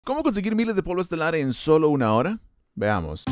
¿Cómo conseguir miles de polvo estelar en solo una hora? Veamos.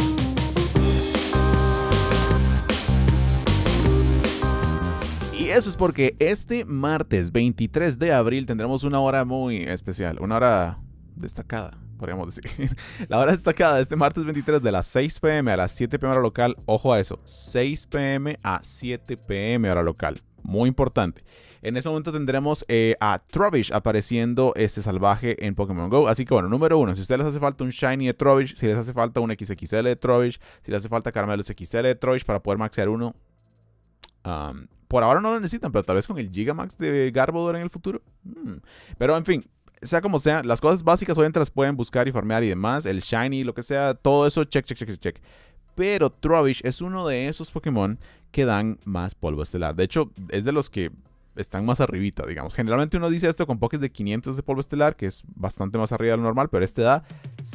Y eso es porque este martes 23 de abril tendremos una hora muy especial, una hora destacada, podríamos decir. La hora destacada de este martes 23 de las 6 p.m. a las 7 p.m. hora local. Ojo a eso, 6 p.m. a 7 p.m. hora local. Muy importante. En ese momento tendremos a Trubbish apareciendo salvaje en Pokémon GO. Así que bueno, número uno, si a ustedes les hace falta un Shiny de Trubbish, si les hace falta un XXL de Trubbish, si les hace falta Caramelos XL de Trubbish para poder maxear uno, por ahora no lo necesitan, pero tal vez con el Gigamax de Garbodor en el futuro. Pero en fin, sea como sea, las cosas básicas obviamente las pueden buscar y farmear y demás. El Shiny, lo que sea, todo eso, check. Pero Trubbish es uno de esos Pokémon que dan más polvo estelar. De hecho, es de los que están más arribita, digamos. Generalmente uno dice esto con Pokés de 500 de polvo estelar, que es bastante más arriba de lo normal, pero este da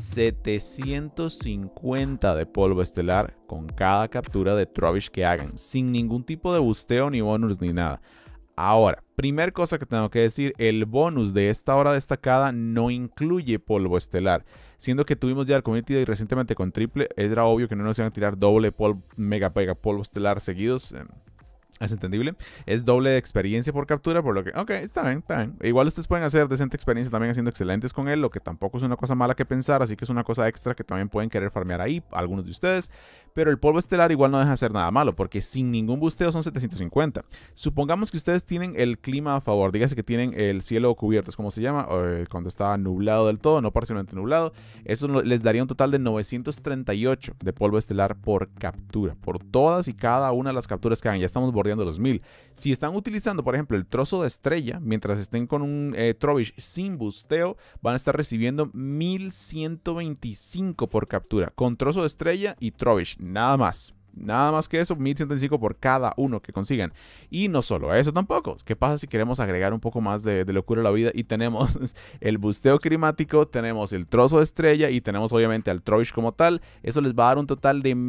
750 de polvo estelar con cada captura de Trubbish que hagan, sin ningún tipo de busteo, ni bonus, ni nada. Ahora, primer cosa que tengo que decir, el bonus de esta hora destacada no incluye polvo estelar. Siendo que tuvimos ya el Community Day recientemente con triple, era obvio que no nos iban a tirar doble mega polvo estelar seguidos. Es entendible. Es doble de experiencia por captura, por lo que... Ok, está bien. Igual ustedes pueden hacer decente experiencia también haciendo excelentes con él, lo que tampoco es una cosa mala que pensar, así que es una cosa extra que también pueden querer farmear ahí, algunos de ustedes. Pero el polvo estelar igual no deja de ser nada malo, porque sin ningún busteo son 750. Supongamos que ustedes tienen el clima a favor, dígase que tienen el cielo cubierto, es como se llama, cuando está nublado del todo, no parcialmente nublado. Eso les daría un total de 938 de polvo estelar por captura, por todas y cada una de las capturas que hagan. Ya estamos bordeando los 1000. Si están utilizando, por ejemplo, el trozo de estrella, mientras estén con un Trubbish sin busteo, van a estar recibiendo 1125 por captura, con trozo de estrella y Trubbish. Nada más que eso, 1125 por cada uno que consigan. Y no solo eso tampoco. ¿Qué pasa si queremos agregar un poco más de locura a la vida? Y tenemos el busteo climático, tenemos el trozo de estrella y tenemos obviamente al Trubbish como tal. Eso les va a dar un total de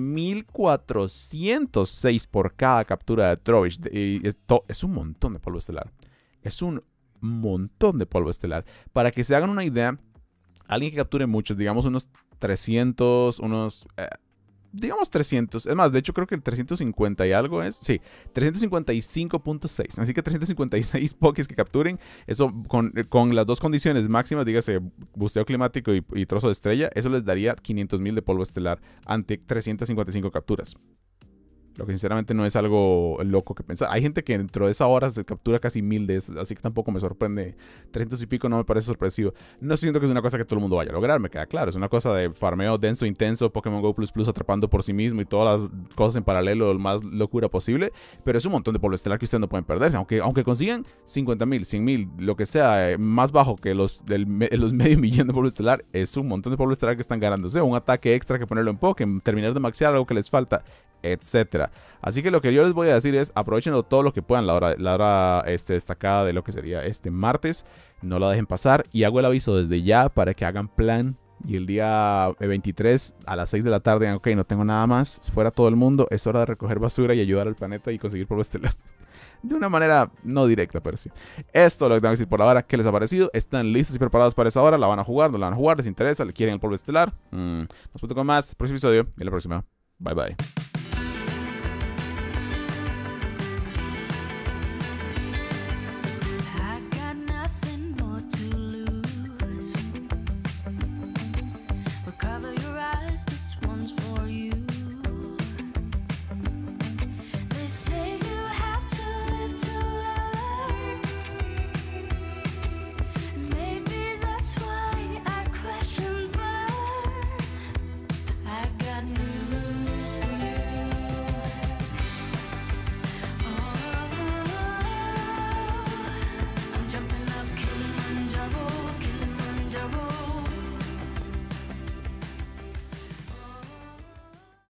1406 por cada captura de Trubbish. Y esto es un montón de polvo estelar. Es un montón de polvo estelar. Para que se hagan una idea, alguien que capture muchos, digamos unos 300, digamos 300, es más, de hecho creo que el 350 y algo es, sí, 355.6, así que 356 pokés que capturen, eso con las dos condiciones máximas, dígase busteo climático y trozo de estrella, eso les daría 500.000 de polvo estelar ante 355 capturas. Lo que sinceramente no es algo loco que pensar. Hay gente que dentro de esa hora se captura casi 1000 de esas, así que tampoco me sorprende. 300 y pico no me parece sorpresivo. No siento que es una cosa que todo el mundo vaya a lograr, me queda claro. Es una cosa de farmeo denso, intenso, Pokémon GO++ atrapando por sí mismo y todas las cosas en paralelo, lo más locura posible. Pero es un montón de polvo estelar que ustedes no pueden perderse. Aunque consigan 50.000, 100.000, lo que sea, más bajo que los medio millón de polvo estelar, es un montón de polvo estelar que están ganándose. Un ataque extra que ponerlo en Pokémon, terminar de maxear algo que les falta, etcétera. Así que lo que yo les voy a decir es aprovechenlo todo lo que puedan la hora destacada de lo que sería este martes. No la dejen pasar y hago el aviso desde ya para que hagan plan. Y el día 23 a las 6 de la tarde, ok, no tengo nada más, fuera todo el mundo, es hora de recoger basura y ayudar al planeta y conseguir polvo estelar. De una manera no directa, pero sí. Esto es lo que tengo que decir por ahora. ¿Qué les ha parecido? ¿Están listos y preparados para esa hora? ¿La van a jugar? ¿No la van a jugar? ¿Les interesa? ¿Le quieren el polvo estelar? Nos vemos con más. Próximo episodio y la próxima. Bye bye.